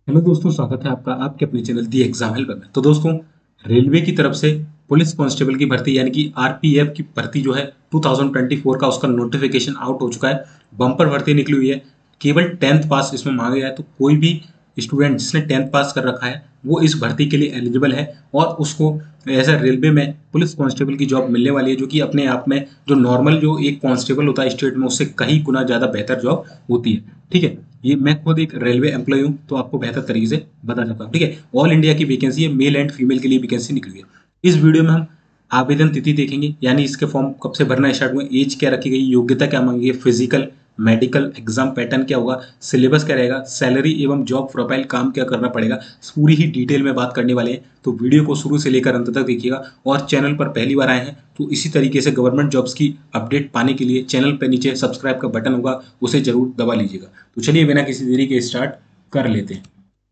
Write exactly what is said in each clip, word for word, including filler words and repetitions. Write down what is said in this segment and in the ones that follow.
Hello दोस्तों, स्वागत है आपका आपके अपने चैनल दी एग्जाम हेल्पर में। तो दोस्तों, रेलवे की तरफ से पुलिस कांस्टेबल की भर्ती यानी कि आरपीएफ की भर्ती जो है दो हज़ार चौबीस का उसका नोटिफिकेशन आउट हो चुका है। बम्पर भर्ती निकली हुई है। केवल टेंथ पास इसमें मांगा गया है, तो कोई भी स्टूडेंट जिसने टेंथ पास कर रखा है वो इस भर्ती के लिए एलिजिबल है और उसको एज अ रेलवे में पुलिस कांस्टेबल की जॉब मिलने वाली है, जो कि अपने आप में जो नॉर्मल जो एक कांस्टेबल होता है स्टेट में उससे कहीं गुना ज़्यादा बेहतर जॉब होती है। ठीक है, ये मैं खुद एक रेलवे एम्प्लॉय हूँ तो आपको बेहतर तरीके से बता सकता हूँ। ठीक है, ऑल इंडिया की वैकेंसी है, मेल एंड फीमेल के लिए वैकेंसी निकली है। इस वीडियो में हम आवेदन तिथि देखेंगे, यानी इसके फॉर्म कब से भरना स्टार्ट हुए, एज क्या रखी गई, योग्यता क्या मांगी है, फिजिकल मेडिकल एग्जाम पैटर्न क्या होगा, सिलेबस क्या रहेगा, सैलरी एवं जॉब प्रोफाइल, काम क्या करना पड़ेगा, पूरी ही डिटेल में बात करने वाले हैं। तो वीडियो को शुरू से लेकर अंत तक देखिएगा। और चैनल पर पहली बार आए हैं तो इसी तरीके से गवर्नमेंट जॉब्स की अपडेट पाने के लिए चैनल पर नीचे सब्सक्राइब का बटन होगा, उसे जरूर दबा लीजिएगा। तो चलिए बिना किसी देरी के स्टार्ट कर लेते हैं।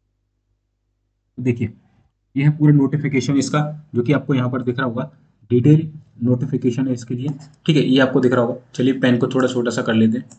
देखिए, ये है पूरा नोटिफिकेशन इसका, जो कि आपको यहाँ पर दिख रहा होगा। डिटेल नोटिफिकेशन है इसके लिए। ठीक है, ये आपको दिख रहा होगा। चलिए पेन को थोड़ा छोटा सा कर लेते हैं।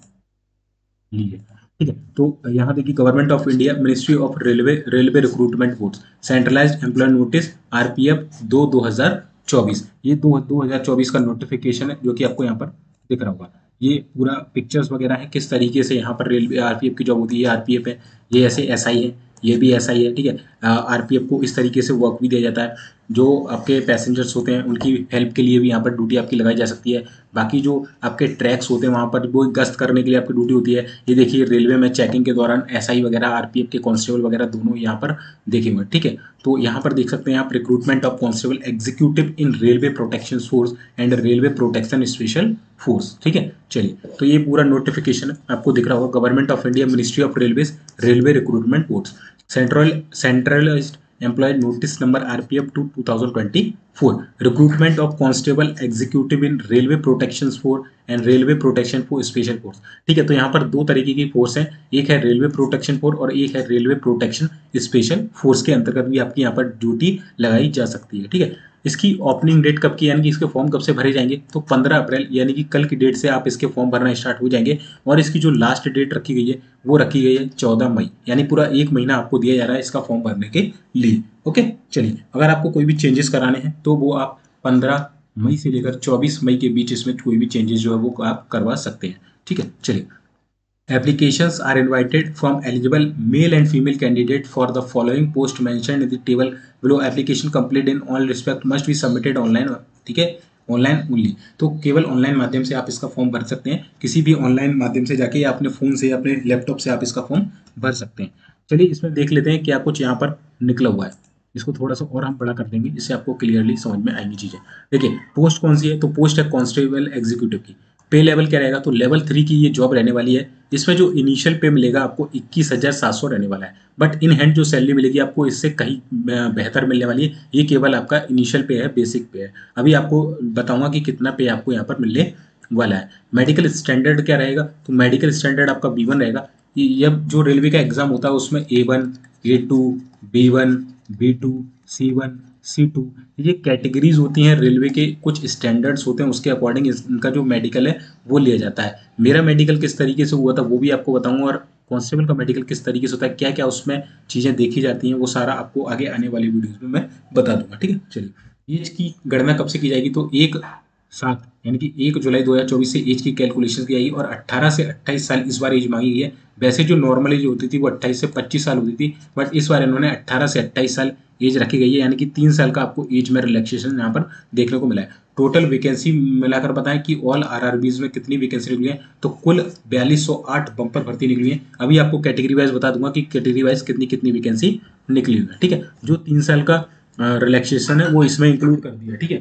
लीजिए। ठीक है, तो यहाँ देखिए, government of India, ministry of railway, railway recruitment board, centralized employ notice, RPF दो दो हजार चौबीस, ये दो दो हजार चौबीस का नोटिफिकेशन है, जो कि आपको यहाँ पर दिख रहा होगा। ये पूरा पिक्चर्स वगैरह है किस तरीके से यहाँ पर रेलवे आरपीएफ की जॉब होती है। आरपीएफ है, ये ऐसे एसआई है, ये भी एसआई है। ठीक है, आरपीएफ को इस तरीके से वर्क भी दिया जाता है। जो आपके पैसेंजर्स होते हैं उनकी हेल्प के लिए भी यहाँ पर ड्यूटी आपकी लगाई जा सकती है। बाकी जो आपके ट्रैक्स होते हैं वहाँ पर वो गश्त करने के लिए आपकी ड्यूटी होती है। ये देखिए, रेलवे में चेकिंग के दौरान एसआई वगैरह, आरपीएफ के कांस्टेबल वगैरह दोनों यहाँ पर देखे हुए हैं। ठीक है, तो यहाँ पर देख सकते हैं आप, recruitment of constable executive in railway protection force and railway protection special force. ठीक है, चलिए, तो ये पूरा नोटिफिकेशन आपको दिख रहा होगा। Government of India, ministry of railway, railway recruitment board, central centralized employ notice number RPF two two thousand twenty four, recruitment of constable executive in railway protection force and railway protection force special force. ठीक है, तो यहाँ पर दो तरीके की force है, एक है रेलवे प्रोटेक्शन फोर्स और एक है रेलवे प्रोटेक्शन स्पेशल फोर्स के अंतर्गत भी आपकी यहाँ पर ड्यूटी लगाई जा सकती है। ठीक है, इसकी ओपनिंग डेट कब की, यानी कि इसके फॉर्म कब से भरे जाएंगे, तो पंद्रह अप्रैल यानी कि कल की डेट से आप इसके फॉर्म भरना स्टार्ट हो जाएंगे। और इसकी जो लास्ट डेट रखी गई है वो रखी गई है चौदह मई, यानी पूरा एक महीना आपको दिया जा रहा है इसका फॉर्म भरने के लिए। ओके, चलिए, अगर आपको कोई भी चेंजेस कराने हैं तो वो आप पंद्रह मई से लेकर चौबीस मई के बीच इसमें कोई भी चेंजेस जो है वो आप करवा सकते हैं। ठीक है, चलिए। Applications are invited from eligible male and female candidate for the following post mentioned in the table below. Application complete in all respect must be submitted online. ठीक है, ऑनलाइन ओनली, तो केवल ऑनलाइन माध्यम से आप इसका फॉर्म भर सकते हैं। किसी भी ऑनलाइन माध्यम से जाके या अपने फ़ोन से या अपने लैपटॉप से आप इसका फॉर्म भर सकते हैं। चलिए, इसमें देख लेते हैं क्या कुछ यहाँ पर निकला हुआ है। इसको थोड़ा सा और हम बड़ा कर देंगे, इससे आपको क्लियरली समझ में आएंगी चीज़ें। देखिए, पोस्ट कौन सी है, तो पोस्ट है कांस्टेबल एग्जीक्यूटिव की। पे लेवल क्या रहेगा, तो लेवल थ्री की ये जॉब रहने वाली है। इसमें जो इनिशियल पे मिलेगा आपको इक्कीस हजार सात सौ रहने वाला है, बट इन हैंड जो सैलरी मिलेगी आपको इससे कहीं बेहतर मिलने वाली है। ये केवल आपका इनिशियल पे है, बेसिक पे है। अभी आपको बताऊंगा कि कितना पे आपको यहाँ पर मिलने वाला है। मेडिकल स्टैंडर्ड क्या रहेगा, तो मेडिकल स्टैंडर्ड आपका बी वन रहेगा। ये जो रेलवे का एग्जाम होता है उसमें A one, A two, B one, B two, C one, C two, ये कैटेगरीज होती हैं रेलवे के, कुछ स्टैंडर्ड्स होते हैं, उसके अकॉर्डिंग इनका जो मेडिकल है वो लिया जाता है। मेरा मेडिकल किस तरीके से हुआ था वो भी आपको बताऊंगा, और कांस्टेबल का मेडिकल किस तरीके से होता है, क्या क्या उसमें चीज़ें देखी जाती हैं, वो सारा आपको आगे आने वाली वीडियोज में मैं बता दूंगा। ठीक है, चलिए। एज की गणना कब से की जाएगी, तो एक सात यानी कि एक जुलाई दो हज़ार चौबीस से एज की कैलकुलेशन की जाएगी, और अट्ठारह से अट्ठाईस साल इस बार एज मांगी गई है। वैसे जो नॉर्मल एज होती थी वो अट्ठाईस से पच्चीस साल होती थी, बट इस बार इन्होंने अट्ठारह से अट्ठाईस साल एज रखी गई है, यानी कि तीन साल का आपको एज में रिलैक्सेशन यहाँ पर देखने को मिला है। टोटल वैकेंसी मिलाकर बताएं कि ऑल आरआरबीज में कितनी वैकेंसी निकली है, तो कुल बयालीस सौ आठ बम्पर भर्ती निकली है। अभी आपको कैटेगरी वाइज बता दूंगा कि कैटेगरी वाइज कितनी कितनी वैकेंसी निकली हुई है। ठीक है, जो तीन साल का रिलैक्सेशन है वो इसमें इंक्लूड कर दिया। ठीक है,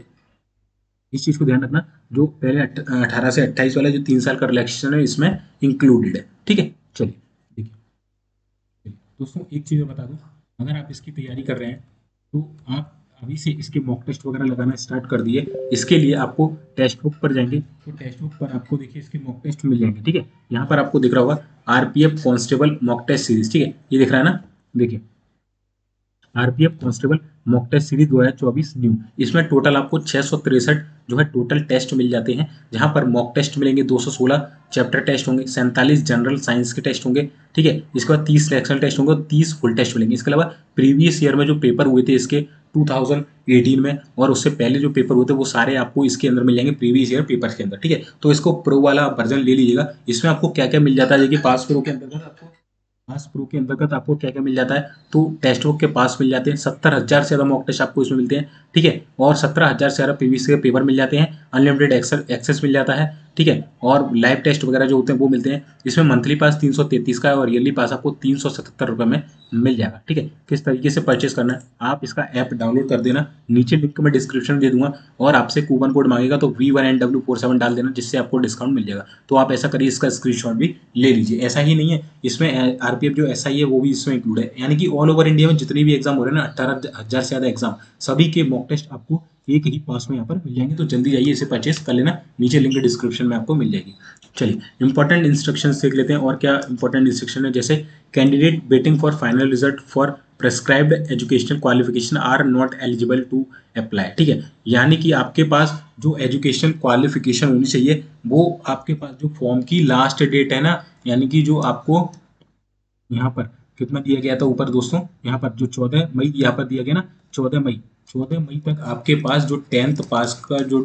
इस चीज को ध्यान रखना, जो पहले अठारह से अट्ठाईस वाला जो तीन साल का रिलैक्सेशन है इसमें इंक्लूडेड है। ठीक है, चलिए। देखिए दोस्तों, एक चीज बता दूं, अगर आप इसकी तैयारी कर रहे हैं तो आप अभी से इसके मॉक टेस्ट वगैरह लगाना स्टार्ट कर दिए। इसके लिए आपको टेक्स्ट बुक पर जाएंगे, तो टेक्स्ट बुक पर आपको देखिए इसके मॉक टेस्ट मिल जाएंगे। ठीक है, यहाँ पर आपको दिख रहा होगा RPF constable mock test series. ठीक है, ये दिख रहा है ना, देखिए, RPF constable mock test series दो हज़ार चौबीस न्यू। इसमें टोटल आपको छह सौ तिरसठ जो है टोटल टेस्ट मिल जाते हैं, जहां पर मॉक टेस्ट मिलेंगे दो सौ सोलह, चैप्टर टेस्ट होंगे, सैंतालीस जनरल साइंस के टेस्ट होंगे, ठीक है। इसके बाद तीस एक्सेल टेस्ट होंगे और तीस फुल टेस्ट मिलेंगे। इसके अलावा प्रीवियस ईयर में जो पेपर हुए थे इसके दो हज़ार अठारह में और उससे पहले जो पेपर हुए थे वो सारे आपको इसके अंदर मिल जाएंगे, प्रीवियस ईयर पेपर के अंदर, ठीक है। तो इसको प्रो वाला वर्जन ले लीजिएगा। इसमें आपको क्या क्या मिल जाता है, देखिए पास प्रो के अंतर्गत आपको पास प्रो के अंतर्गत आपको क्या क्या मिल जाता है, तो टेस्ट बुक के पास मिल जाते हैं, सत्तर हजार से ज्यादा मॉक टेस्ट आपको इसमें मिलते हैं, ठीक है। और सत्रह हजार से ज्यादा प्रीवियस के पेपर मिल जाते हैं, अनलिमिटेड एक्सेस मिल जाता है, ठीक है। और लाइव टेस्ट वगैरह जो होते हैं वो मिलते हैं। इसमें मंथली पास तीन सौ तैंतीस का है और ईयरली पास आपको तीन सौ सतहत्तर रुपये में मिल जाएगा, ठीक है। किस तरीके से परचेस करना है, आप इसका ऐप डाउनलोड कर देना, नीचे लिंक में डिस्क्रिप्शन दे दूंगा, और आपसे कूपन कोड मांगेगा तो V one N W four seven डाल देना, जिससे आपको डिस्काउंट मिल जाएगा। तो आप ऐसा करिए, इसका स्क्रीनशॉट भी ले लीजिए। ऐसा ही नहीं है, इसमें आरपीएफ जो एसआई है वो भी इसमें इंक्लूड है, यानी कि ऑल ओवर इंडिया में जितने भी एग्जाम हो रहे हैं ना, अट्ठारह हजार से ज्यादा एग्जाम, सभी के मॉक टेस्ट आपको एक ही पास में यहाँ पर मिल जाएंगे। तो जल्दी जाइए इसे परचेस कर लेना, नीचे लिंक डिस्क्रिप्शन में आपको मिल जाएगी। चलिए इंपॉर्टेंट इंस्ट्रक्शंस देख लेते हैं, और क्या इंपॉर्टेंट इंस्ट्रक्शन है, जैसे candidate waiting for final result for prescribed educational qualification are not eligible to apply, ठीक है। यानी कि आपके पास जो एजुकेशन क्वालिफिकेशन होनी चाहिए वो आपके पास जो फॉर्म की लास्ट डेट है ना, यानी कि जो आपको यहाँ पर कितना दिया गया था ऊपर दोस्तों, यहाँ पर जो चौदह मई यहाँ पर दिया गया ना, चौदह मई चौदह मई तक आपके पास जो टेंथ पास का जो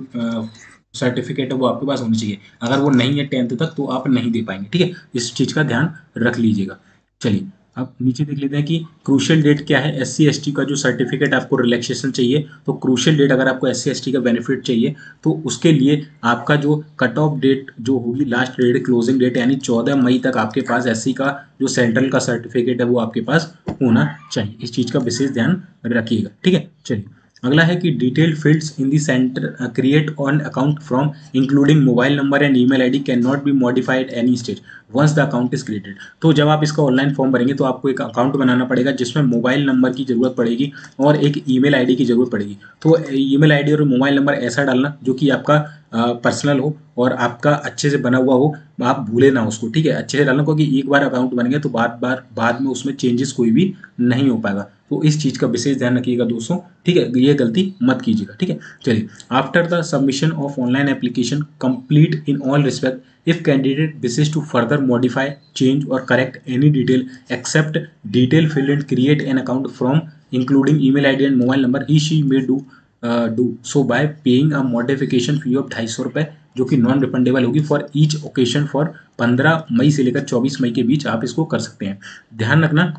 सर्टिफिकेट है वो आपके पास होनी चाहिए। अगर वो नहीं है टेंथ तक तो आप नहीं दे पाएंगे, ठीक है। इस चीज का ध्यान रख लीजिएगा। चलिए अब नीचे देख लेते हैं कि क्रूशियल डेट क्या है। एस सी एस टी का जो सर्टिफिकेट आपको रिलैक्सेशन चाहिए, तो क्रूशियल डेट अगर आपको एस सी एस टी का बेनिफिट चाहिए तो उसके लिए आपका जो कट ऑफ डेट जो होगी, लास्ट डेट क्लोजिंग डेट, यानी चौदह मई तक आपके पास एस सी का जो सेंट्रल का सर्टिफिकेट है वो आपके पास होना चाहिए। इस चीज का विशेष ध्यान रखिएगा, ठीक है। चलिए अगला है कि detail fields in the center create on account from including mobile number and email ID can not be modified any stage once the account is created. तो जब आप इसका ऑनलाइन फॉर्म भरेंगे तो आपको एक अकाउंट बनाना पड़ेगा जिसमें मोबाइल नंबर की जरूरत पड़ेगी और एक ईमेल आईडी की जरूरत पड़ेगी। तो ईमेल आईडी और मोबाइल नंबर ऐसा डालना जो कि आपका पर्सनल हो और आपका अच्छे से बना हुआ हो, आप भूले ना उसको, ठीक है। अच्छे से डालना, क्योंकि एक बार अकाउंट बन गया तो बार बार बाद में उसमें चेंजेस कोई भी नहीं हो पाएगा। तो इस चीज का विशेष ध्यान रखिएगा दोस्तों, ठीक है। ये गलती मत कीजिएगा, ठीक है। चलिए after the submission of online application complete in all respect if candidate wishes to further modify change और correct any detail except detail field and create an account from including email ID and mobile number, he she may do do so by paying a modification fee of ढाई सौ रुपये, जो कि non refundable होगी for each occasion for पंद्रह मई से लेकर चौबीस मई के बीच आप इसको कर सकते हैं। ध्यान रखना,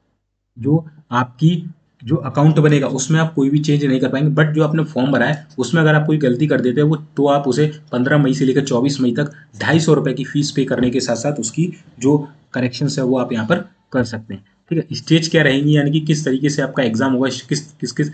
जो आपकी जो अकाउंट बनेगा उसमें आप कोई भी चेंज नहीं कर पाएंगे, बट जो आपने फॉर्म भरा है उसमें अगर आप कोई गलती कर देते हैं वो, तो आप उसे पंद्रह मई से लेकर चौबीस मई तक ढाई सौ रुपये की फीस पे करने के साथ साथ उसकी जो करेक्शन है वो आप यहाँ पर कर सकते हैं, ठीक है। स्टेज क्या रहेंगी, यानी कि किस तरीके से आपका एग्जाम होगा, किस किस किस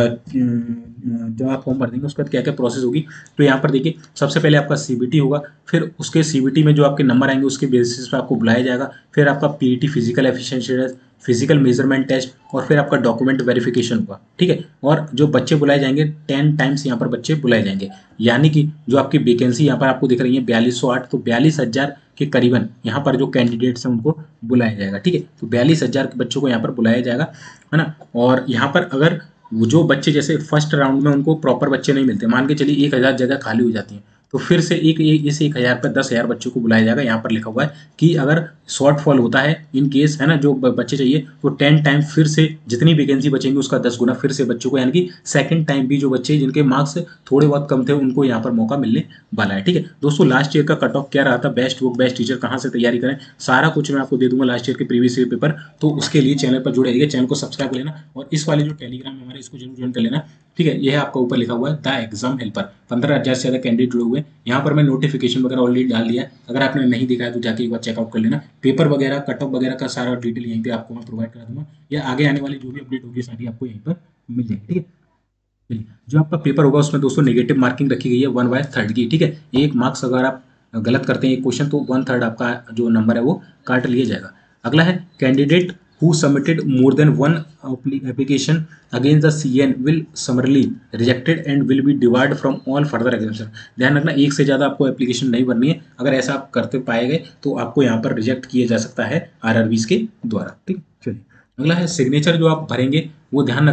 जब आप फॉर्म भर देंगे उसके बाद क्या क्या प्रोसेस होगी। तो यहाँ पर देखिए सबसे पहले आपका सीबीटी होगा, फिर उसके सीबीटी में जो आपके नंबर आएंगे उसके बेसिस पे आपको बुलाया जाएगा, फिर आपका PET physical efficiency test, physical measurement test, और फिर आपका डॉक्यूमेंट वेरिफिकेशन होगा, ठीक है। और जो बच्चे बुलाए जाएंगे टेन टाइम्स यहाँ पर बच्चे बुलाए जाएंगे, यानी कि जो आपकी वैकेंसी यहाँ पर आपको दिख रही है बयालीस सौ आठ, तो बयालीस हजार के करीबन यहाँ पर जो कैंडिडेट्स हैं उनको बुलाया जाएगा, ठीक है। तो बयालीस हजार के बच्चों को यहाँ पर बुलाया जाएगा, है ना। और यहाँ पर अगर वो जो बच्चे जैसे फर्स्ट राउंड में उनको प्रॉपर बच्चे नहीं मिलते, मान के चलिए एक हजार जगह खाली हो जाती है, तो फिर से एक इस एक हजार पर दस हजार बच्चों को बुलाया जाएगा। यहाँ पर लिखा हुआ है कि अगर शॉर्ट फॉल होता है इन केस, है ना, जो बच्चे चाहिए, तो टेन टाइम फिर से जितनी वैकेंसी बचेंगी उसका दस गुना फिर से बच्चों को, यानी कि सेकंड टाइम भी जो बच्चे जिनके मार्क्स थोड़े बहुत कम थे उनको यहाँ पर मौका मिलने वाला है, ठीक है। दोस्तों लास्ट ईयर का कट ऑफ क्या रहा था, बेस्ट बुक बेस्ट टीचर कहाँ से तैयारी करें, सारा कुछ मैं आपको दे दूंगा लास्ट ईयर के प्रीवियस ईयर पेपर। तो उसके लिए चैनल पर जुड़े रहिए, चैनल को सब्सक्राइब कर लेना, और इस वाले जो टेलीग्राम है हमारे इसको जरूर ज्वाइन कर लेना, ठीक है। यह आपका ऊपर लिखा हुआ है द एग्जाम हेल्पर, पंद्रह हजार से ज्यादा कैंडिडेट जुड़े हुए हैं यहाँ पर। मैं नोटिफिकेशन वगैरह ऑलरेडी डाल दिया है, अगर आपने नहीं देखा है तो जाके एक बार चेकआउट कर लेना। पेपर वगैरह कट ऑफ वगैरह का सारा डिटेल यहीं पे आपको मैं प्रोवाइड करा दूंगा, या आगे आने वाली जो भी अपडेट होगी सारी आपको यहीं पर मिल जाएगी, ठीक है। चलिए जो आपका पेपर होगा उसमें दोस्तों नेगेटिव मार्किंग रखी गई है वन बाय थर्ड की, ठीक है। एक मार्क्स अगर आप गलत करते हैं एक क्वेश्चन तो वन थर्ड आपका जो नंबर है वो काट लिया जाएगा। अगला है candidate who submitted more than one application against the C N will summarily rejected and will be debarred from all further exemption। ध्यान रखना एक से ज़्यादा आपको एप्लीकेशन नहीं भरनी है, अगर ऐसा आप करते पाए गए तो आपको यहाँ पर रिजेक्ट किया जा सकता है आरआरबीज के द्वारा, ठीक। चलिए अगला है सिग्नेचर जो आप भरेंगे वो ध्यान रखना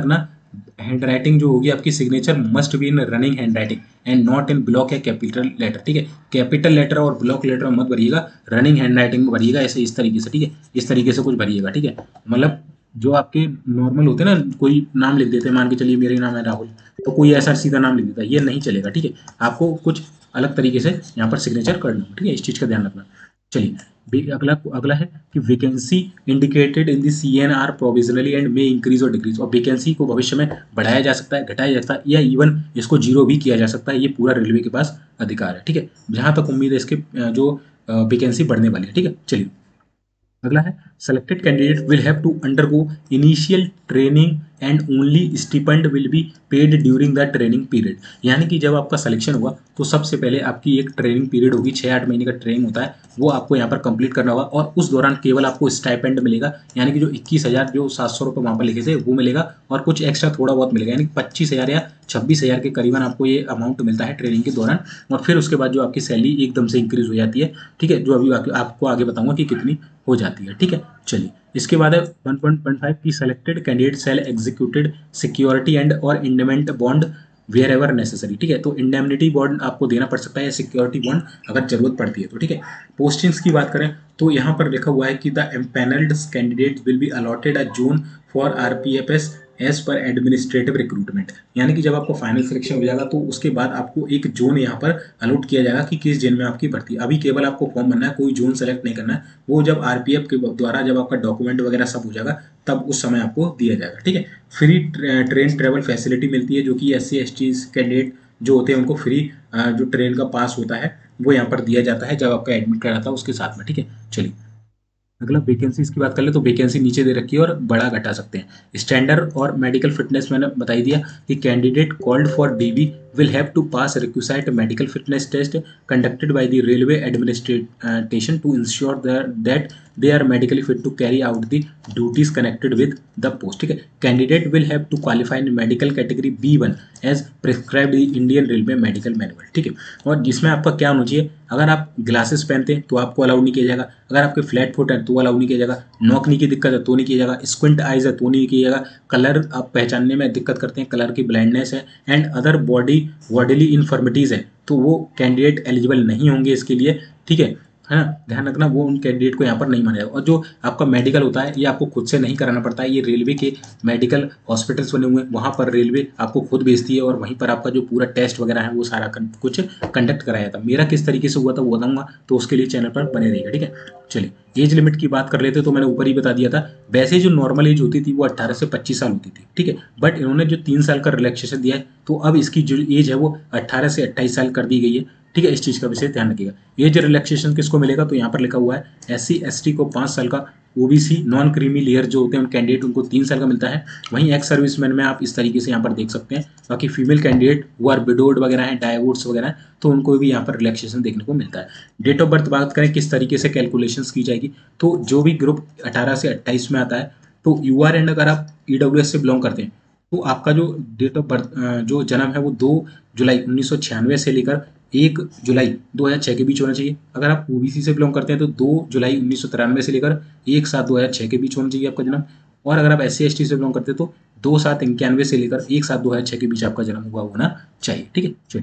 हैंड राइटिंग जो होगी आपकी signature must be in running hand writing and not in block या कैपिटल लेटर, ठीक है। कैपिटल लेटर और ब्लॉक लेटर में मत भरिएगा, रनिंग हैंड राइटिंग में भरिएगा, ऐसे इस तरीके से, ठीक है, इस तरीके से कुछ भरिएगा, ठीक है। मतलब जो आपके नॉर्मल होते हैं ना, कोई नाम लिख देते हैं, मान के चलिए मेरे नाम है राहुल, तो कोई ऐसा सीधा नाम लिख देता है, ये नहीं चलेगा, ठीक है। आपको कुछ अलग तरीके से यहाँ पर सिग्नेचर करना हो, ठीक है, इस चीज़ का ध्यान रखना। चलिए, बे- अगला अगला है कि vacancy indicated in the C N R provisionally and may increase और डिक्रीज, और वैकेंसी को भविष्य में बढ़ाया जा सकता है, घटाया जा सकता है, या इवन इसको जीरो भी किया जा सकता है, ये पूरा रेलवे के पास अधिकार है, ठीक है। जहां तक उम्मीद है इसके अ, जो वैकेंसी बढ़ने वाली है, ठीक है। चलिए, अगला है selected candidate will have to undergo initial training and only stipend will be paid during the training period. यानी कि जब आपका सिलेक्शन होगा तो सबसे पहले आपकी एक ट्रेनिंग पीरियड होगी, छः आठ महीने का ट्रेनिंग होता है, वो आपको यहाँ पर कंप्लीट करना होगा, और उस दौरान केवल आपको स्टाइपेंड मिलेगा, यानी कि जो इक्कीस हज़ार जो सात सौ रुपये वहाँ पर लिखे थे वो मिलेगा, और कुछ एक्स्ट्रा थोड़ा बहुत मिलेगा, यानी पच्चीस हज़ार या छब्बीस हज़ार के करीबन आपको ये अमाउंट मिलता है ट्रेनिंग के दौरान। और फिर उसके बाद जो आपकी सैलरी एकदम से इंक्रीज हो जाती है, ठीक है, जो अभी आपको आगे बताऊंगा कि कितनी हो जाती है, ठीक है। चलिए, इसके बाद है वन पॉइंट फाइव की selected candidate shall executed security and और indemnity bond wherever necessary, ठीक है। तो इंडेमनिटी बॉन्ड आपको देना पड़ सकता है या सिक्योरिटी बॉन्ड अगर जरूरत पड़ती है तो, ठीक है। पोस्टिंग्स की बात करें तो यहाँ पर लिखा हुआ है कि the empanelled candidate will be allotted a zone for RPFs as per administrative recruitment, यानी कि जब आपको फाइनल सिलेक्शन हो जाएगा तो उसके बाद आपको एक जोन यहाँ पर अलॉट किया जाएगा कि किस जोन में आपकी भर्ती। अभी केवल आपको फॉर्म भरना है, कोई जोन सेलेक्ट नहीं करना है, वो जब आरपीएफ के द्वारा जब आपका डॉक्यूमेंट वगैरह सब हो जाएगा तब उस समय आपको दिया जाएगा, ठीक है। फ्री ट्रेन ट्रेवल फैसिलिटी मिलती है, जो कि S C S T candidate जो होते हैं उनको फ्री जो ट्रेन का पास होता है वो यहाँ पर दिया जाता है जब आपका एडमिट कराता है उसके साथ में, ठीक है। चलिए, अगला वैकेंसीज की बात कर ले तो वैकेंसी नीचे दे रखी है और बड़ा घटा सकते हैं। स्टैंडर्ड और मेडिकल फिटनेस मैंने बताई दिया कि candidate called for DB will have to pass a requisite medical fitness test conducted by the railway administration to ensure that, that they are medically fit to carry out the duties connected with the post, ठीक है। Candidate will have to qualify in medical category B one as prescribed in Indian Railway medical manual, ठीक है। और जिसमें आपका क्या होना चाहिए, अगर आप ग्लासेस पहनते हैं तो आपको अलाउ नहीं किया जाएगा, अगर आपके फ्लैट फुट है तो अलाउ नहीं किया जाएगा, नॉकनी की दिक्कत है तो नहीं किया जाएगा, स्क्विंट आइज है तो नहीं किया जाएगा, कलर आप पहचानने में दिक्कत करते हैं, कलर की ब्लाइंडनेस है and other body bodily infirmities है तो वो कैंडिडेट एलिजिबल नहीं होंगे इसके लिए, ठीक है है ना। ध्यान रखना, वो उन कैंडिडेट को यहाँ पर नहीं माना जाएगा। और जो आपका मेडिकल होता है ये आपको खुद से नहीं कराना पड़ता है, ये रेलवे के मेडिकल हॉस्पिटल्स बने हुए हैं, वहाँ पर रेलवे आपको खुद भेजती है और वहीं पर आपका जो पूरा टेस्ट वगैरह है वो सारा कुछ कंडक्ट कराया जाता है। मेरा किस तरीके से हुआ था वो बताऊंगा, तो उसके लिए चैनल पर बने रहिएगा, ठीक है। चलिए, एज लिमिट की बात कर लेते तो मैंने ऊपर ही बता दिया था, वैसे जो नॉर्मल एज होती थी वो अट्ठारह से पच्चीस साल होती थी, ठीक है। बट इन्होंने जो तीन साल का रिलैक्सेशन दिया है तो अब इसकी जो एज है वो अट्ठारह से अट्ठाईस साल कर दी गई है, ठीक है। इस चीज़ का विशेष ध्यान रखिएगा। एज रिलैक्सेशन किसको मिलेगा तो यहाँ पर लिखा हुआ है एस सी एस टी को पाँच साल का, ओबीसी नॉन क्रीमी लेयर जो होते हैं उन कैंडिडेट उनको तीन साल का मिलता है। वहीं एक्स सर्विसमैन में आप इस तरीके से यहाँ पर देख सकते हैं। बाकी फीमेल कैंडिडेट वो आर विडोड वगैरह हैं, डाइवोर्स वगैरह हैं, तो उनको भी यहाँ पर रिलैक्सेशन देखने को मिलता है। डेट ऑफ बर्थ बात करें किस तरीके से कैलकुलेशंस की जाएगी, तो जो भी ग्रुप अठारह से अट्ठाईस में आता है तो यू आर एंड अगर आप ई डब्ल्यू एस से बिलोंग करते हैं तो आपका जो डेट ऑफ बर्थ जो जन्म है वो दो जुलाई उन्नीस सौ छियानवे से लेकर एक जुलाई दो हज़ार छः के बीच होना चाहिए। अगर आप ओबीसी से बिलोंग करते हैं तो दो जुलाई उन्नीस सौ तिरानवे से लेकर एक सात दो हज़ार छः के बीच होना चाहिए आपका जन्म। और अगर आप एस सी एस टी से बिलोंग करते हैं तो दो सात इक्यानवे से लेकर एक सात दो हज़ार छः के बीच आपका जन्म हुआ होना चाहिए, ठीक है। चलिए,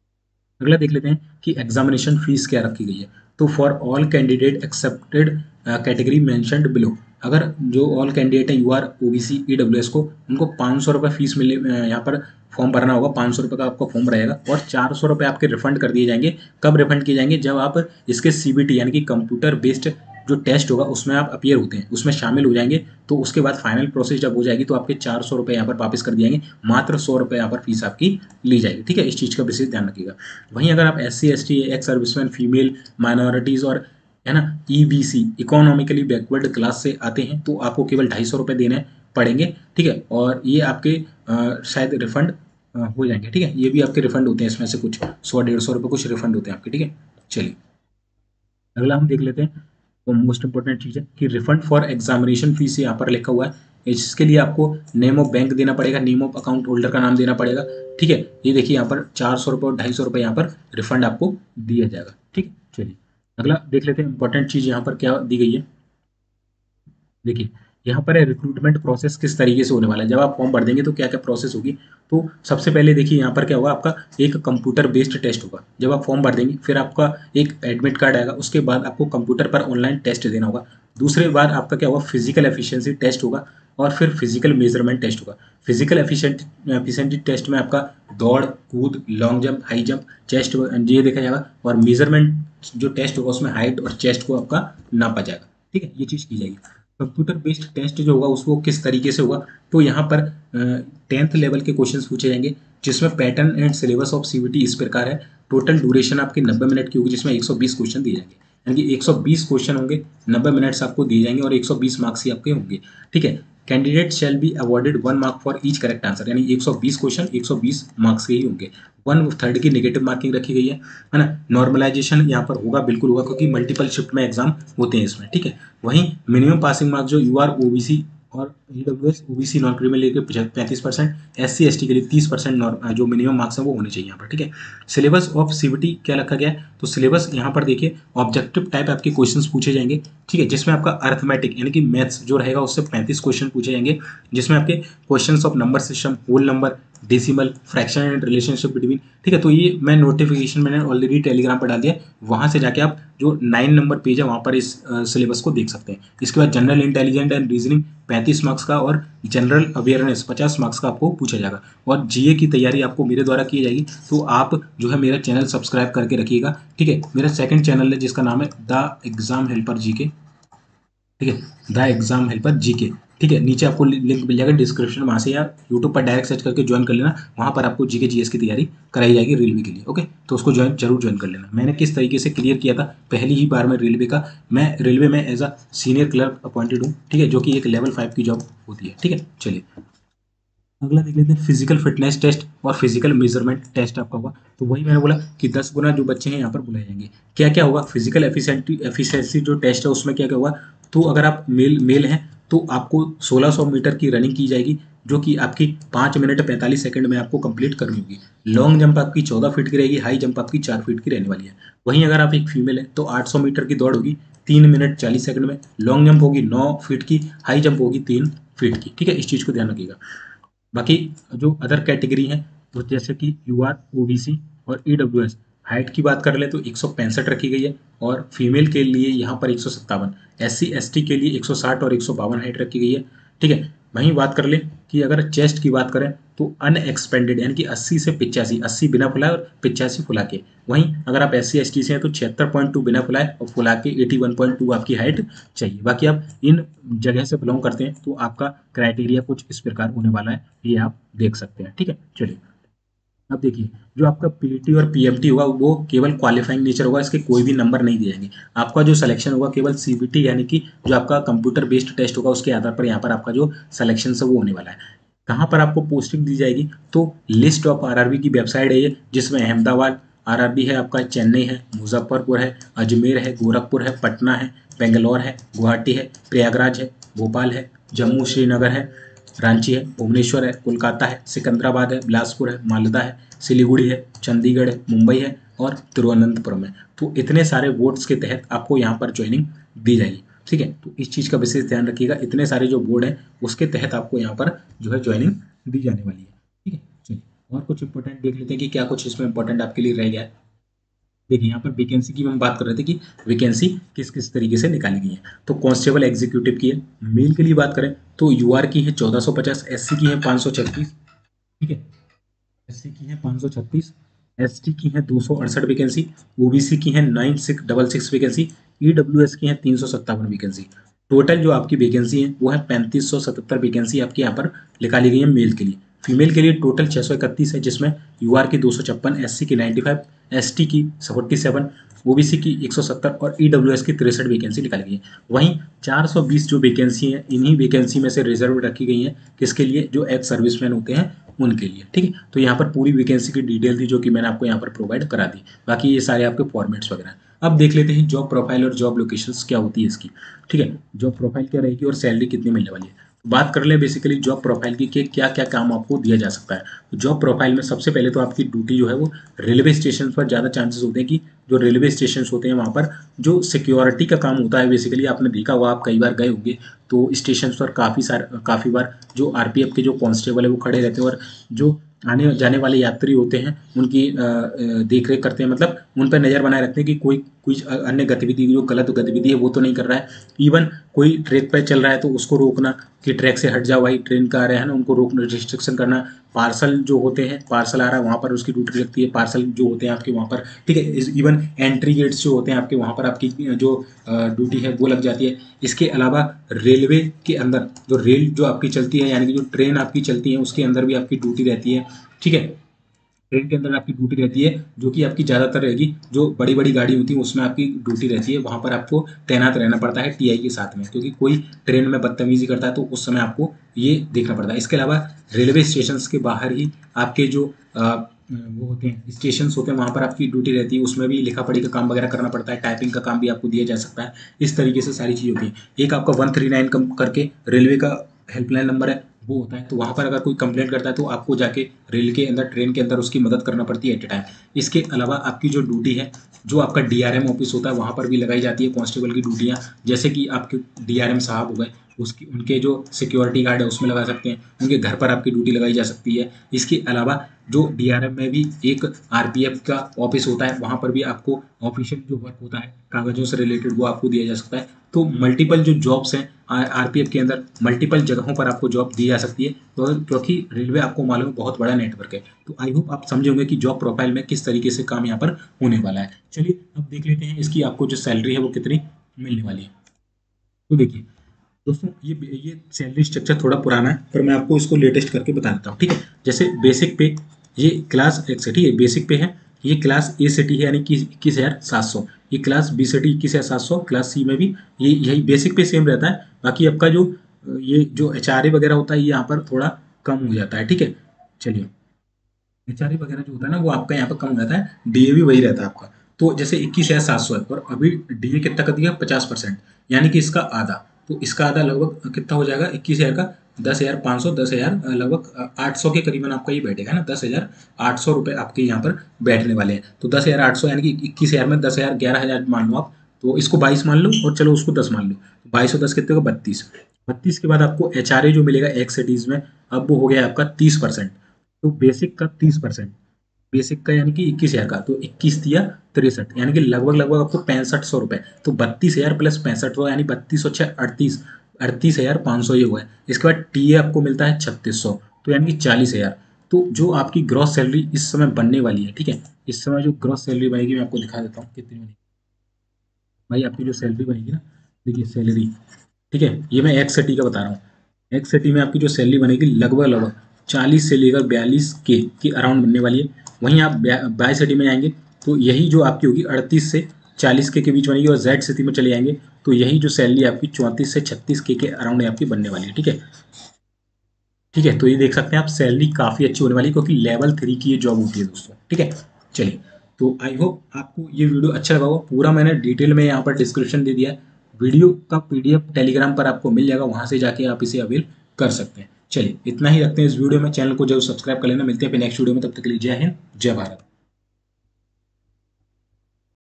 अगला देख लेते हैं कि एग्जामिनेशन फीस क्या रखी गई है। तो for all candidate excepted category mentioned below, अगर जो ऑल कैंडिडेट है U R O B C E W S को, उनको पाँच सौ रुपये फीस मिले, यहाँ पर फॉर्म भरना होगा, पाँच सौ रुपये का आपका फॉर्म रहेगा और चार सौ रुपये आपके रिफंड कर दिए जाएंगे। कब रिफंड किए जाएंगे, जब आप इसके सी बी टी यानी कि कंप्यूटर बेस्ड जो टेस्ट होगा उसमें आप अपीयर होते हैं, उसमें शामिल हो जाएंगे, तो उसके बाद फाइनल प्रोसेस जब हो जाएगी तो आपके चार सौ रुपये यहाँ पर वापस कर दिए जाएंगे, मात्र सौ रुपये यहाँ पर फीस आपकी ली जाएगी, ठीक है। इस चीज़ का विशेष ध्यान रखिएगा। वहीं अगर आप S C S T ex serviceman female minorities और है ना E B C economically backward class से आते हैं तो आपको केवल ढाई सौ रुपये देने पड़ेंगे, ठीक है। और ये आपके आ, शायद रिफंड हो जाएंगे, ठीक है। ये भी आपके रिफंड होते हैं, इसमें से कुछ सौ डेढ़ सौ रुपये कुछ रिफंड होते हैं आपके, ठीक है। चलिए, अगला हम देख लेते हैं। तो मोस्ट इंपॉर्टेंट चीज़ है कि रिफंड फॉर एग्जामिनेशन फीस यहाँ पर लिखा हुआ है, इसके लिए आपको नेम ऑफ बैंक देना पड़ेगा, नेम ऑफ अकाउंट होल्डर का नाम देना पड़ेगा, ठीक है। ये देखिए यहाँ पर चार सौ रुपये और ढाई सौ रुपये यहाँ पर रिफंड आपको दिया जाएगा, ठीक है। चलिए, अगला देख लेते हैं इंपॉर्टेंट चीज़ यहाँ पर क्या दी गई है। देखिए, यहाँ पर है रिक्रूटमेंट प्रोसेस किस तरीके से होने वाला है। जब आप फॉर्म भर देंगे तो क्या क्या प्रोसेस होगी, तो सबसे पहले देखिए यहाँ पर क्या होगा, आपका एक कंप्यूटर बेस्ड टेस्ट होगा। जब आप फॉर्म भर देंगे फिर आपका एक एडमिट कार्ड आएगा, उसके बाद आपको कंप्यूटर पर ऑनलाइन टेस्ट देना होगा। दूसरे बार आपका क्या होगा, फिजिकल एफिशिएंसी टेस्ट होगा और फिर फिजिकल मेजरमेंट टेस्ट होगा। फिजिकल एफिशिएंट एफिशिएंसी टेस्ट में आपका दौड़, कूद, long jump, high jump, chest ये देखा जाएगा, और मेजरमेंट जो टेस्ट होगा उसमें हाइट और चेस्ट को आपका नापा जाएगा। ठीक है, ये चीज़ की जाएगी। कंप्यूटर बेस्ड टेस्ट जो होगा उसको किस तरीके से होगा, तो यहाँ पर टेंथ लेवल के क्वेश्चंस पूछे जाएंगे, जिसमें pattern and syllabus of CBT इस प्रकार है। टोटल ड्यूरेशन आपकी नब्बे मिनट की होगी, जिसमें एक सौ बीस क्वेश्चन दिए जाएंगे, यानी कि एक सौ बीस क्वेश्चन होंगे, नब्बे मिनट्स आपको दिए जाएंगे और एक सौ बीस मार्क्स ही आपके होंगे। ठीक है, candidate shall be awarded one mark for each correct answer, यानी एक सौ बीस क्वेश्चन एक सौ बीस मार्क्स के ही होंगे। वन थर्ड की नेगेटिव मार्किंग रखी गई है है ना। नॉर्मलाइजेशन यहाँ पर होगा, बिल्कुल होगा, क्योंकि मल्टीपल शिफ्ट में एग्जाम होते हैं इसमें। ठीक है, वहीं मिनिमम पासिंग मार्क्स जो यू आर ओबीसी और ईडब्ल्यूएस ओबीसी नॉन क्रिमिनल लेके पैंतीस percent, S C S T के लिए तीस परसेंट जो मिनिमम मार्क्स हैं वो होने चाहिए यहाँ पर। ठीक है, सिलेबस ऑफ सीबीटी क्या रखा गया है, तो सिलेबस यहाँ पर देखिए ऑब्जेक्टिव टाइप आपके क्वेश्चंस पूछे जाएंगे। ठीक है, जिसमें आपका अर्थमेटिक यानी कि मैथ्स जो रहेगा उससे पैंतीस क्वेश्चन पूछे जाएंगे, जिसमें आपके questions of number system, whole number, decimal, fraction and relationship between. ठीक है, तो ये मैं नोटिफिकेशन मैंने ऑलरेडी टेलीग्राम पर डाल दिया, वहाँ से जाके आप जो नाइन नंबर पेज है वहाँ पर इस सिलेबस को देख सकते हैं। इसके बाद जनरल इंटेलिजेंट एंड रीजनिंग पैंतीस मार्क्स का और जनरल अवेयरनेस पचास मार्क्स का आपको पूछा जाएगा, और जीए की तैयारी आपको मेरे द्वारा की जाएगी। तो आप जो है मेरा चैनल सब्सक्राइब करके रखिएगा। ठीक है, मेरा सेकंड चैनल है जिसका नाम है द एग्जाम हेल्पर जीके। ठीक है, द एग्जाम हेल्पर जीके। ठीक है, नीचे आपको लिंक मिल जाएगा डिस्क्रिप्शन, वहाँ से या यूट्यूब पर डायरेक्ट सर्च करके ज्वाइन कर लेना, वहाँ पर आपको जीके जीएस की तैयारी कराई जाएगी रेलवे के लिए। ओके, तो उसको ज्वाइन जरूर ज्वाइन कर लेना। मैंने किस तरीके से क्लियर किया था पहली ही बार में रेलवे का, मैं रेलवे में as a senior clerk appointed हूँ। ठीक है, जो कि एक लेवल फाइव की जॉब होती है। ठीक है, चलिए अगला देख लेते हैं, फिजिकल फिटनेस टेस्ट और फिजिकल मेजरमेंट टेस्ट आपका होगा। तो वही मैंने बोला कि दस गुना जो बच्चे हैं यहाँ पर बुलाए जाएंगे। क्या क्या होगा, फिजिकल एफिशिएंसी एफिशिएंसी जो टेस्ट है उसमें क्या क्या होगा, तो अगर आप मेल मेल हैं तो आपको सोलह सौ मीटर की रनिंग की जाएगी, जो कि आपकी पाँच मिनट पैंतालीस सेकंड में आपको कंप्लीट करनी होगी। लॉन्ग जंप आपकी चौदह फीट की रहेगी, हाई जंप आपकी चार फीट की रहने वाली है। वहीं अगर आप एक फीमेल है तो आठ सौ मीटर की दौड़ होगी तीन मिनट चालीस सेकंड में, लॉन्ग जंप होगी नौ फीट की, हाई जंप होगी तीन फीट की। ठीक है, इस चीज़ को ध्यान रखिएगा। बाकी जो अदर कैटेगरी हैं वो जैसे कि यू आर ओबीसी और ईडब्ल्यूएस, हाइट की बात कर ले तो एक सौ पैंसठ रखी गई है, और फीमेल के लिए यहाँ पर एक सौ सत्तावन, एस सी एस टी के लिए एक सौ साठ और एक सौ बावन हाइट रखी गई है। ठीक है, वहीं बात कर ले कि अगर चेस्ट की बात करें तो अनएक्सपेंडेड यानी कि अस्सी से पिचासी, अस्सी बिना फुलाए और पिचासी फुला के। वहीं अगर आप एस सी एस टी से हैं तो छिहत्तर पॉइंट टू बिना फुलाए और फुला के एटी वन पॉइंट टू आपकी हाइट चाहिए। बाकी आप इन जगह से बिलोंग करते हैं तो आपका क्राइटेरिया कुछ इस प्रकार होने वाला है, ये आप देख सकते हैं। ठीक है, चलिए अब देखिए, जो आपका पीटी और पीएमटी होगा वो केवल क्वालिफाइंग नेचर होगा, इसके कोई भी नंबर नहीं दिए जाएंगे। आपका जो सिलेक्शन होगा केवल सीबीटी यानी कि जो आपका कंप्यूटर बेस्ड टेस्ट होगा उसके आधार पर यहाँ पर आपका जो सिलेक्शन है वो होने वाला है। कहाँ पर आपको पोस्टिंग दी जाएगी, तो लिस्ट ऑफ आरआरबी की वेबसाइट है ये, जिसमें अहमदाबाद आरआरबी है, आपका चेन्नई है, मुजफ्फरपुर है, अजमेर है, गोरखपुर है, पटना है, बेंगलोर है, गुवाहाटी है, प्रयागराज है, भोपाल है, जम्मू श्रीनगर है, रांची है, भुवनेश्वर है, कोलकाता है, सिकंदराबाद है, बिलासपुर है, मालदा है, सिलीगुड़ी है, चंडीगढ़ है, मुंबई है और तिरुवनंतपुरम है। तो इतने सारे बोर्ड्स के तहत आपको यहाँ पर ज्वाइनिंग दी जाएगी। ठीक है, तो इस चीज़ का विशेष ध्यान रखिएगा, इतने सारे जो बोर्ड हैं उसके तहत आपको यहाँ पर जो है ज्वाइनिंग दी जाने वाली है। ठीक है, चलिए और कुछ इंपॉर्टेंट देख लेते हैं कि क्या कुछ इसमें इंपॉर्टेंट आपके लिए रह गया है। देखिए यहाँ पर वैकेंसी की हम बात कर रहे थे कि वैकेंसी किस किस तरीके से निकाली गई है। तो कांस्टेबल एग्जीक्यूटिव की है, मेल के लिए बात करें तो यूआर की है चौदह सौ पचास, एससी की है पाँच सौ छत्तीस। ठीक है, एससी की है पाँच सौ छत्तीस, एसटी की है दो सौ अड़सठ वैकेंसी, ओबीसी की है nine six double six vacancy, EWS की है तीन सौ सत्तावन वैकेंसी। टोटल जो आपकी वैकेंसी है वो है पैंतीस सौ सतहत्तर वैकेंसी आपकी यहाँ पर निकाली गई है मेल के लिए। फीमेल के लिए टोटल छः सौ इकतीस है, जिसमें यूआर की दो सौ छप्पन, एस सी की नाइन्टी फाइव, एस टी की फोर्टी सेवन, ओबीसी की एक सौ सत्तर और ईडब्ल्यूएस की तिरसठ वैकेंसी निकाली गई है। वहीं चार सौ बीस जो वैकेंसी है इन्हीं वैकेंसी में से रिजर्व रखी गई है, किसके लिए, जो एक्स सर्विसमैन होते हैं उनके लिए। ठीक है, तो यहाँ पर पूरी वैकेंसी की डिटेल थी जो कि मैंने आपको यहाँ पर प्रोवाइड करा दी। बाकी ये सारे आपके फॉर्मेट्स वगैरह हैं। अब देख लेते हैं जॉब प्रोफाइल और जॉब लोकेशंस क्या होती है इसकी। ठीक है, जॉब प्रोफाइल क्या रहेगी और सैलरी कितनी मिलने वाली है। बात कर ले बेसिकली जॉब प्रोफाइल की कि क्या क्या काम आपको दिया जा सकता है। तो जॉब प्रोफाइल में सबसे पहले तो आपकी ड्यूटी जो है वो रेलवे स्टेशन पर ज़्यादा चांसेस होते हैं कि जो रेलवे स्टेशन होते हैं वहाँ पर जो सिक्योरिटी का काम होता है, बेसिकली आपने देखा हुआ, आप कई बार गए होंगे तो स्टेशन पर काफ़ी सारे काफ़ी बार जो आरपीएफ के जो कांस्टेबल है वो खड़े रहते हैं और जो आने जाने वाले यात्री होते हैं उनकी देख रेख करते हैं, मतलब उन पर नज़र बनाए रखते हैं कि कोई कुछ अन्य गतिविधि जो गलत गतिविधि है वो तो नहीं कर रहा है। इवन कोई ट्रैक पर चल रहा है तो उसको रोकना कि ट्रैक से हट जाओ भाई, ट्रेन का आ रहा है ना, उनको रोकना, रिस्ट्रिक्शन करना। पार्सल जो होते हैं, पार्सल आ रहा है वहाँ पर उसकी ड्यूटी लगती है, पार्सल जो होते हैं आपके वहाँ पर, ठीक है। इवन एंट्री गेट्स जो होते हैं आपके वहाँ पर आपकी जो ड्यूटी है वो लग जाती है। इसके अलावा रेलवे के अंदर जो रेल जो आपकी चलती है, यानी कि जो ट्रेन आपकी चलती है उसके अंदर भी आपकी ड्यूटी रहती है, ठीक है। ट्रेन के अंदर आपकी ड्यूटी रहती है जो कि आपकी ज़्यादातर रहेगी, जो बड़ी बड़ी गाड़ी होती है उसमें आपकी ड्यूटी रहती है, वहाँ पर आपको तैनात रहना पड़ता है टीआई के साथ में, क्योंकि कोई ट्रेन में बदतमीजी करता है तो उस समय आपको ये देखना पड़ता है। इसके अलावा रेलवे स्टेशन के बाहर ही आपके जो आ, वो होते हैं स्टेशन होते हैं वहाँ पर आपकी ड्यूटी रहती है, उसमें भी लिखा पढ़ी का काम वगैरह करना पड़ता है, टाइपिंग का काम भी आपको दिया जा सकता है। इस तरीके से सारी चीज़ होती है। एक आपका वन थ्री नाइन करके रेलवे का हेल्पलाइन नंबर है वो होता है, तो वहाँ पर अगर कोई कंप्लेंट करता है तो आपको जाके रेल के अंदर, ट्रेन के अंदर उसकी मदद करना पड़ती है एट ए टाइम। इसके अलावा आपकी जो ड्यूटी है, जो आपका डीआरएम ऑफिस होता है वहाँ पर भी लगाई जाती है कांस्टेबल की ड्यूटियाँ, जैसे कि आपके डीआरएम साहब हो गए, उसकी उनके जो सिक्योरिटी गार्ड है उसमें लगा सकते हैं, उनके घर पर आपकी ड्यूटी लगाई जा सकती है। इसके अलावा जो डीआरएम में भी एक आरपीएफ का ऑफिस होता है, वहाँ पर भी आपको ऑफिशियल जो वर्क होता है कागजों से रिलेटेड वो आपको दिया जा सकता है। तो मल्टीपल जो जॉब्स हैं आरपीएफ के अंदर, मल्टीपल जगहों पर आपको जॉब दी जा सकती है, तो क्योंकि रेलवे आपको मालूम है बहुत बड़ा नेटवर्क है। तो आई होप आप समझे होंगे कि जॉब प्रोफाइल में किस तरीके से काम यहाँ पर होने वाला है। चलिए अब देख लेते हैं इसकी आपको जो सैलरी है वो कितनी मिलने वाली है। तो देखिए दोस्तों, ये ये सैलरी स्ट्रक्चर थोड़ा पुराना है पर मैं आपको इसको लेटेस्ट करके बता देता हूँ, ठीक है। जैसे बेसिक पे ये क्लास एक से, ठीक है, बेसिक पे है, ये क्लास ए से टी है यानी कि इक्कीस हज़ार सात सौ, ये क्लास बी से टी इक्कीस हज़ार सात सौ, क्लास सी में भी ये यही बेसिक पे सेम रहता है। बाकी आपका जो ये जो एच आर ए वगैरह होता है ये यहाँ पर थोड़ा कम हो जाता है, ठीक है। चलिए, एच आर ए वगैरह जो होता है ना वो आपका यहाँ पर कम हो जाता है, डी ए भी वही रहता है आपका। तो जैसे इक्कीस हज़ार सात सौ है और अभी डी ए कितना कर दिया, पचास परसेंट, यानी कि इसका आधा। तो इसका आधा लगभग कितना हो जाएगा, इक्कीस हज़ार का दस हज़ार पाँच सौ, दस हज़ार लगभग आठ सौ के करीबन आपका ये बैठेगा ना, दस हज़ार आठ सौ रुपये आपके यहाँ पर बैठने वाले हैं। तो दस हज़ार आठ सौ यानी कि इक्कीस हज़ार में दस हज़ार ग्यारह हज़ार मान लो आप, तो इसको बाईस मान लो और चलो उसको दस मान लो, बाईस और दस कितने को बत्तीस। बत्तीस के बाद आपको एच आर ए जो मिलेगा एक सिटीज में, अब वो हो गया आपका तीस परसेंट। तो बेसिक का तीस परसेंट, बेसिक का यानी कि इक्कीस हज़ार का, तो इक्कीस दिया तिरसठ, यानी कि लगभग लगभग आपको पैंसठ सौ रुपये। तो बत्तीस हज़ार प्लस पैंसठ सौ यानी बत्तीस सौ छः अड़तीस, अड़तीस हज़ार पाँच सौ ये हुआ है। इसके बाद टी ए आपको मिलता है छत्तीस सौ, तो यानी कि चालीस हज़ार। तो जो आपकी ग्रॉस सैलरी इस समय बनने वाली है, ठीक है, इस समय जो ग्रॉस सैलरी बनेगी मैं आपको दिखा देता हूँ कितनी बनेगी। भाई आपकी जो सैलरी बनेगी ना, देखिए सैलरी, ठीक है, ये मैं एक्स सिटी का बता रहा हूँ। एक्स सिटी में आपकी जो सैलरी बनेगी लगभग लगभग चालीस से लेकर बयालीस के की अराउंड बनने वाली है। वहीं आप बाई सिटी में जाएंगे तो यही जो आपकी होगी अड़तीस से चालीस के के बीच बनेगी, और जेड सिटी में चले जाएंगे तो यही जो सैलरी आपकी चौंतीस से छत्तीस के के अराउंड आपकी बनने वाली है, ठीक है। ठीक है, तो ये देख सकते हैं आप, सैलरी काफ़ी अच्छी होने वाली है क्योंकि लेवल थ्री की ये जॉब होती है दोस्तों, ठीक है। चलिए, तो आई होप आपको ये वीडियो अच्छा लगा होगा। पूरा मैंने डिटेल में यहाँ पर डिस्क्रिप्शन दे दिया है। वीडियो का पीडीएफ टेलीग्राम पर आपको मिल जाएगा, वहाँ से जाके आप इसे अवेल कर सकते हैं। चलिए, इतना ही रखते हैं इस वीडियो में। चैनल को जरूर सब्सक्राइब कर लेना। मिलते हैं फिर नेक्स्ट वीडियो में, तब तक के लिए जय हिंद, जय भारत।